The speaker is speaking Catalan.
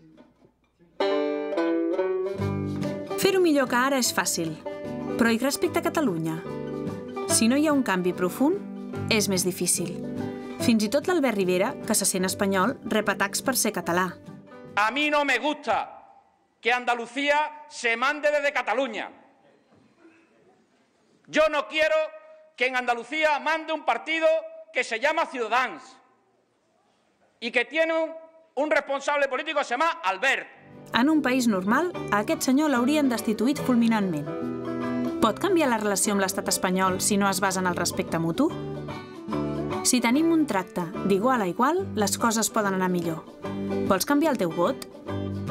Fer-ho millor que ara és fàcil, però i respecte a Catalunya? Si no hi ha un canvi profund, és més difícil. Fins i tot l'Albert Rivera, que se sent espanyol, rep atacs per ser català. A mí no me gusta que Andalucía se mande desde Cataluña. Yo no quiero que en Andalucía mande un partido que se llama Ciudadanos y que tiene un responsable político que se llama Albert. En un país normal, a aquest senyor l'haurien destituït fulminantment. Pot canviar la relació amb l'estat espanyol si no es basa en el respecte mutu? Si tenim un tracte d'igual a igual, les coses poden anar millor. Vols canviar el teu vot?